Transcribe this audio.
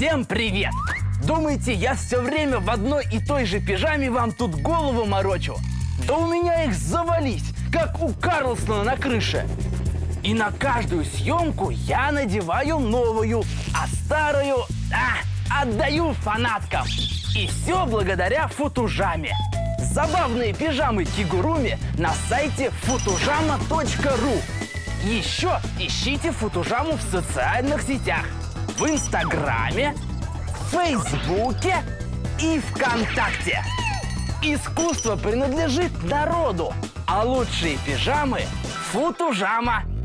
Всем привет! Думаете, я все время в одной и той же пижаме вам тут голову морочу? Да у меня их завались, как у Карлсона на крыше. И на каждую съемку я надеваю новую, а старую отдаю фанаткам. И все благодаря футужаме. Забавные пижамы кигуруми на сайте futujama.ru. Еще ищите футужаму в социальных сетях. В Инстаграме, в Фейсбуке и ВКонтакте. Искусство принадлежит народу, а лучшие пижамы – Футужама.